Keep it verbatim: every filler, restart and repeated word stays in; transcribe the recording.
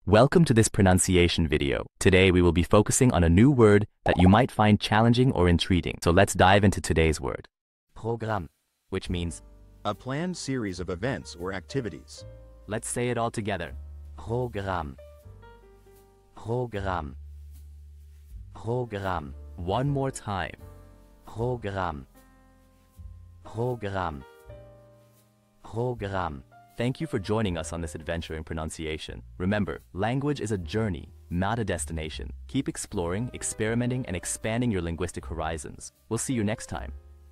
Welcome to this pronunciation video. Today we will be focusing on a new word that you might find challenging or intriguing. So let's dive into today's word. Programme, which means a planned series of events or activities. Let's say it all together. Programme. Programme. Programme. One more time. Programme. Programme. Programme. Thank you for joining us on this adventure in pronunciation. Remember, language is a journey, not a destination. Keep exploring, experimenting, and expanding your linguistic horizons. We'll see you next time.